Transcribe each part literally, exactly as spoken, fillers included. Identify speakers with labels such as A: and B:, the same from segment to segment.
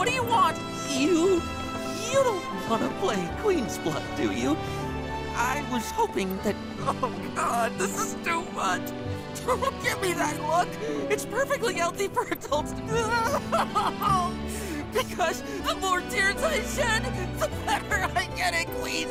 A: What do you want? You... you don't want to play Queen's Blood, do you? I was hoping that... Oh, God, this is too much. Don't give me that look. It's perfectly healthy for adults. Because the more tears I shed, the better I get it, Queen.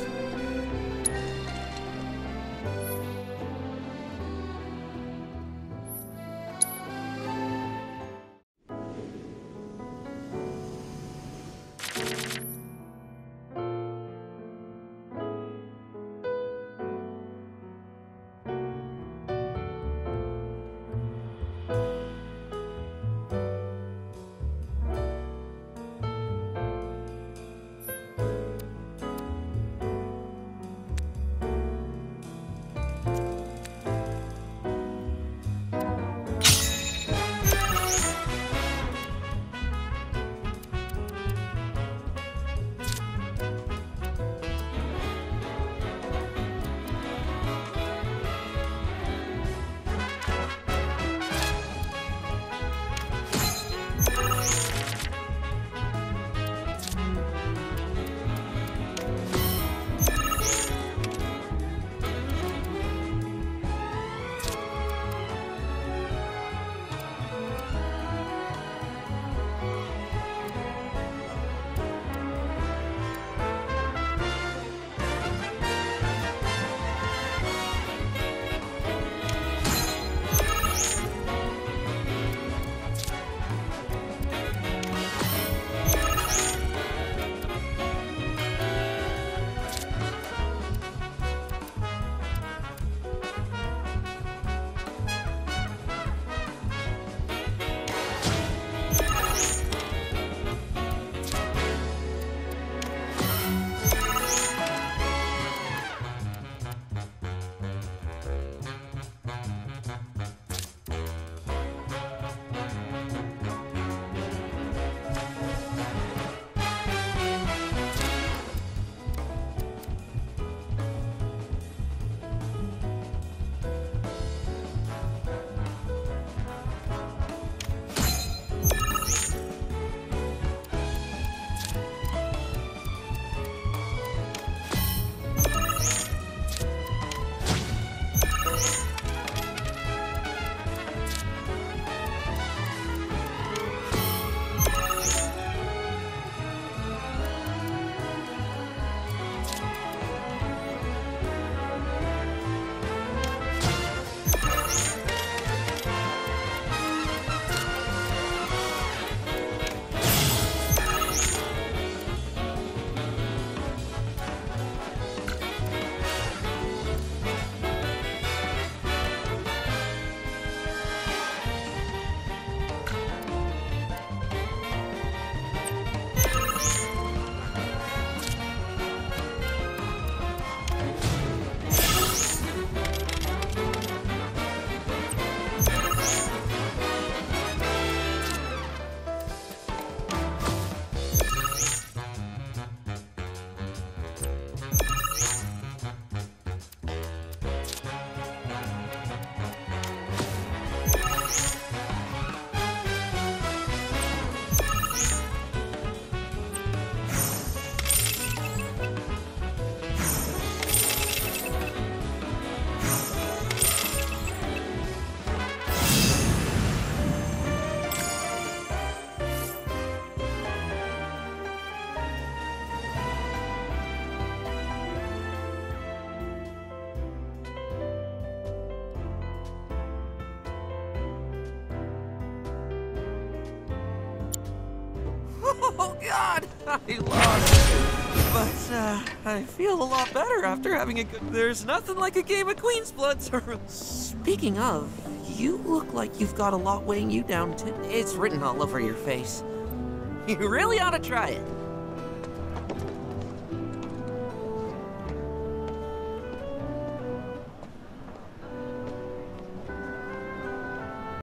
A: Oh, God! I lost. But, uh, I feel a lot better after having a good... There's nothing like a game of Queen's Blood, sir. Speaking of, you look like you've got a lot weighing you down, too. It's written all over your face. You really ought to try it.